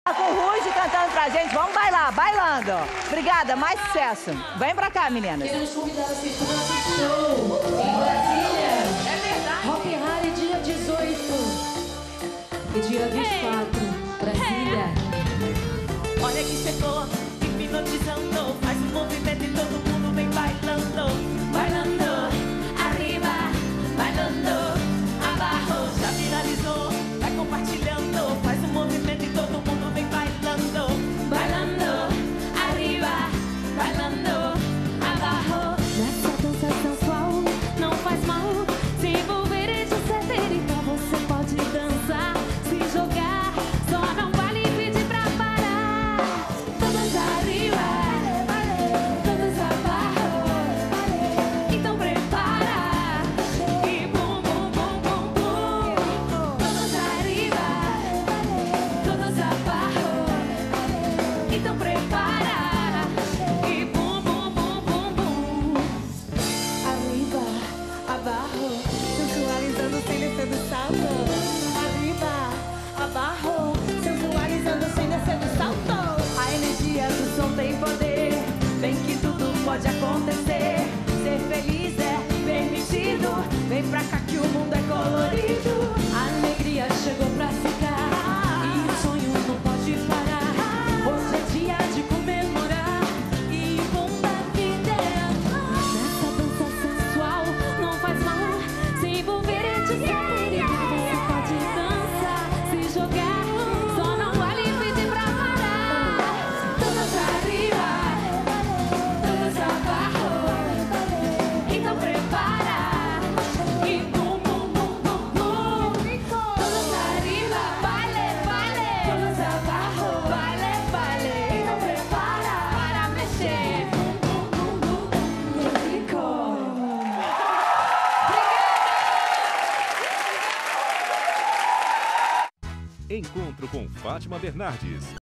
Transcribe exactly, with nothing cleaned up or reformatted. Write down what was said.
Tá com o Ruge cantando pra gente. Vamos bailar, bailando. Obrigada, mais sucesso. Vem pra cá, meninas. Queremos convidar vocês para o nosso show em Brasília. É verdade. Rock Harry, dia dezoito e dia vinte e quatro, Brasília. Olha que chegou, hipnotizando. Faz um movimento e todo mundo vem bailando. Bailando, arriba, bailando, abaixo. Já viralizou, vai compartilhando. Faz um movimento e todo mundo vem bailando. Bailando, arriba, bailando, abaixo. Nessa dança sensual, não faz mal se envolver e te ceder. Então você pode dançar, se jogar. Só não vale pedir pra parar. Todas arriba, todas abaixo. Então prepara e bum, bum, bum, bum, bum. Todas arriba, todas abaixo. Então prepara e bum, bum, bum, bum, bum. Arriba, abaixo, sensualizando sem descer do salto. Arriba, abaixo, sensualizando sem descer do salto. A energia do som tem poder. Vem que tudo pode acontecer. Ser feliz é permitido. Vem pra cá que o mundo é colorido. A alegria chegou pra ficar e o sonho não pode parar. Hoje é dia de comemorar e o bom da vida é amar. Nessa dança sensual não faz mal se envolver e te ceder. Então você pode dançar, se jogar. Só não vale pedir pra parar. Todas arriba, todas abaixo. Então prepara e bum, bum, bum, bum, bum. Todas arriba, baile, baile. Todas abaixo, baile, baile. Então prepara para mexer. Bum, bum, bum, bum, bum. Rico. Encontro com Fátima Bernardes.